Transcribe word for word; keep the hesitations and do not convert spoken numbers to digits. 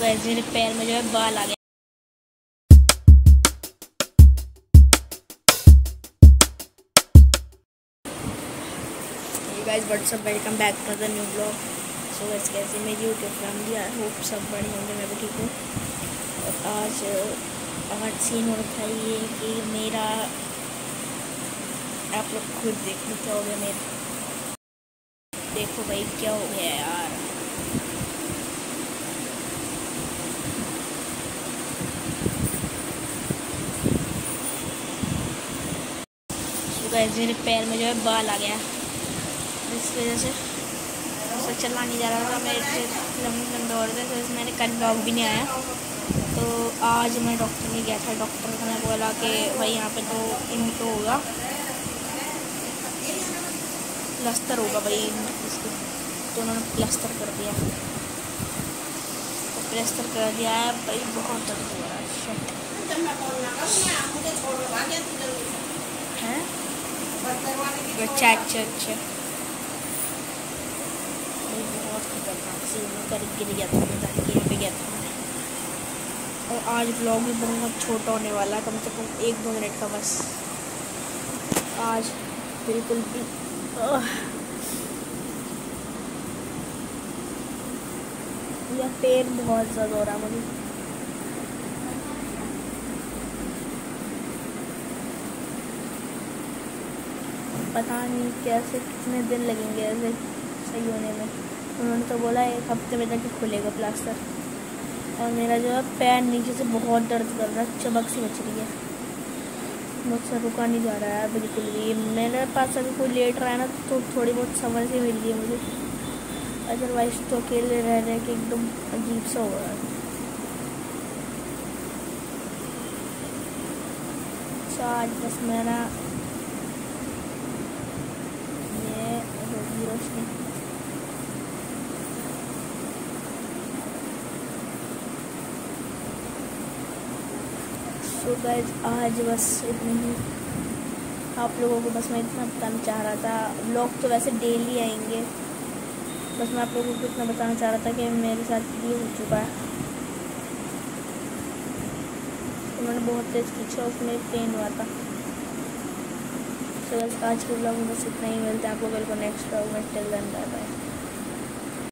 Guys मेरे पैर में जो है बाल आ गया। Guys what's up, welcome back to the new blog. So guys कैसे मेरी यूट्यूब फैमिली, आई होप सब बड़े होंगे, मैं भी ठीक हूँ। और आज आज सीन हो रखा है ये कि मेरा, आप लोग खुद देखो क्या हो गया मेरा। देखो भाई क्या हो गया यार। तो गाइस मेरे पैर में जो है बाल आ गया, इस वजह से तो चलना नहीं जा रहा था, मेरे लंबे लंबे हो रहे थे, तो मैंने कल ब्लॉग भी नहीं आया। तो आज मैं डॉक्टर में गया था। डॉक्टर ने बोला कि भाई यहाँ पे तो इनको होगा प्लास्टर होगा भाई इसको। तो उन्होंने प्लास्टर कर दिया, तो प्लास्टर कर दिया है भाई, बहुत दर्द हो रहा है। अच्छा अच्छा अच्छा बहुत खतरनाक सीन कर गिर गया था मैं, जाके यहाँ पे गया था मैं। और आज ब्लॉग भी बहुत छोटा होने वाला है, कम से कम एक दो मिनट का बस। आज बिल्कुल भी यह पेन बहुत ज़्यादा हो रहा है मुझे। पता नहीं कैसे कितने दिन लगेंगे ऐसे सही होने में। उन्होंने तो बोला एक हफ्ते में जाके खुलेगा प्लास्टर। और मेरा जो है पैर नीचे से बहुत दर्द कर रहा है, चमक सी मच रही है, मुझसे रुका नहीं जा रहा है बिल्कुल भी। मेरे पास अभी कोई लेट रहा है ना तो थोड़ी बहुत समझ ही मिल रही है मुझे, अदरवाइज तो अकेले रह रहे कि एकदम अजीब सा हो रहा है। अच्छा आज बस मेरा ये होगी रोशनी। तो गाइस आज बस इतनी ही, आप लोगों को बस मैं इतना बताना चाह रहा था। व्लॉग तो वैसे डेली आएंगे, बस मैं आप लोगों को इतना बताना चाह रहा था कि मेरे साथ ये हो चुका है। उन्होंने बहुत तेज खींचा, उसमें पेन हुआ था। तो बस आज के व्लॉग में बस इतना ही, मिलते हैं आप लोगों को नेक्स्ट व्लॉग में। Till then bye bye.